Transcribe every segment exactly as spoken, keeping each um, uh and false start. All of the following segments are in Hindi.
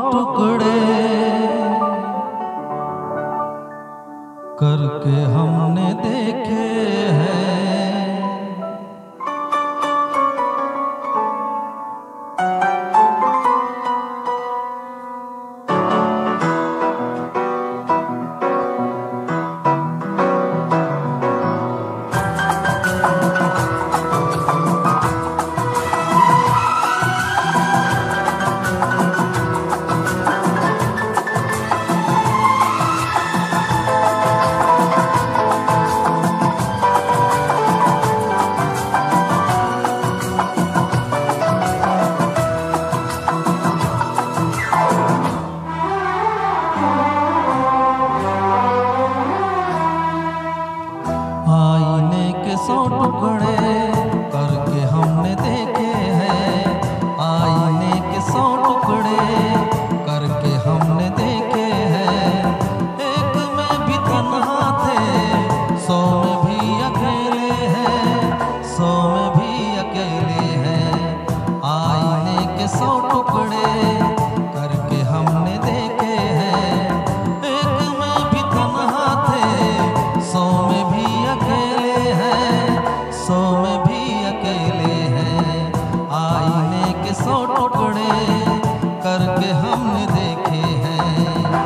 टुकड़े करके हमने देखे हैं। सौ टुकड़े करके हमने देखे हैं, आईने के सौ टुकड़े करके हमने देखे हैं। एक में भी तन्हा थे, सौ में भी अकेले हैं, सौ में भी अकेले हैं। आईने के सौ टुकड़े करके हमने देखे हैं। एक में भी तन्हा थे, सौ में भी अकेले हैं, सौ में भी अकेले हैं। आईने के सौ टुकड़े करके हमने देखे हैं।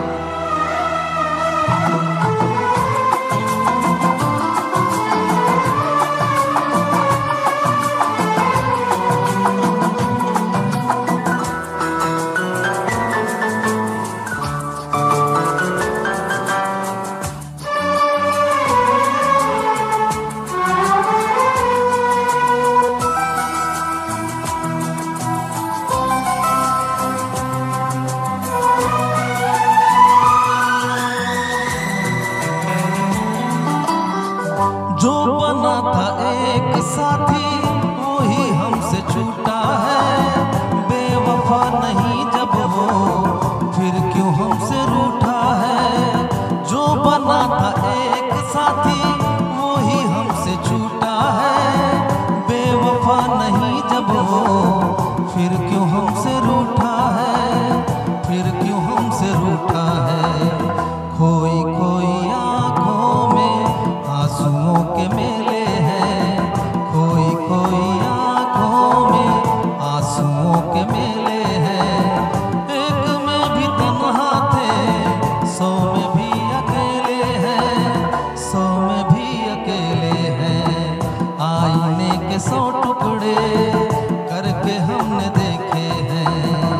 जो बना था एक साथी वही हमसे छूटा है। बेवफा नहीं जब वो फिर क्यों हमसे रूठा है। जो बना था एक साथी वही हमसे छूटा है। बेवफा नहीं जब वो फिर क्यों हमसे रूठा है, फिर क्यों हमसे रूठा है। खोई खोई आँखों में आंसुओं के मेले हैं, खोई खोई आँखों में आंसुओं के मेले हैं। एक में भी तन्हा थे, सौ में भी अकेले हैं, सौ में भी अकेले हैं। आईने के सौ टुकड़े करके हमने देखे हैं।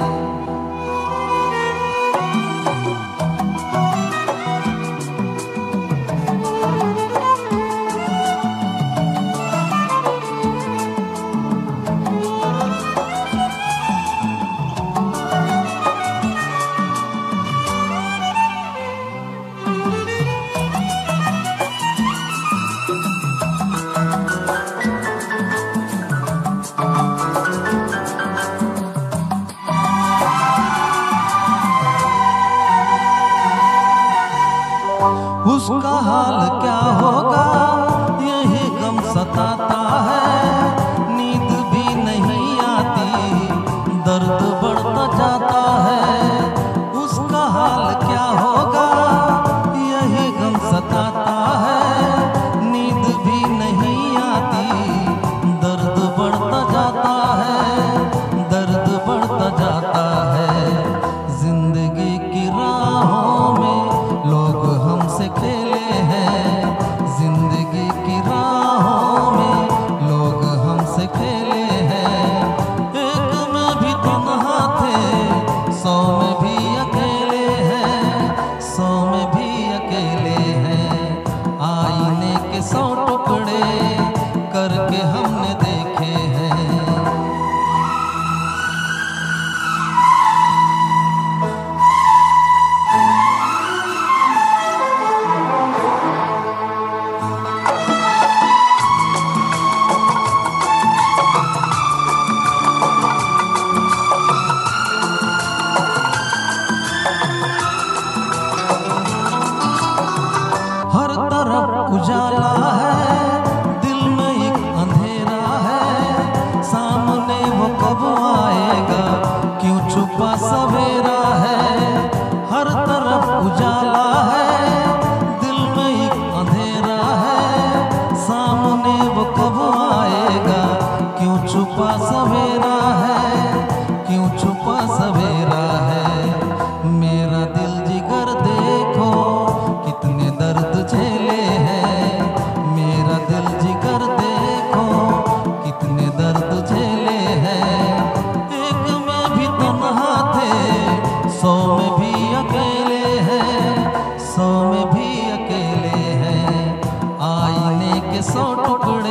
उसका हाल क्या होगा यही गम सताता है। नींद भी नहीं आती, दर्द बढ़ता जाता है। उसका हाल क्या होगा यही गम सताता है। नींद भी नहीं आती, दर्द बढ़ता जाता है, दर्द बढ़ता जाता है। जिंदगी की राहों में लोग हमसे खेले हैं,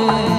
गए।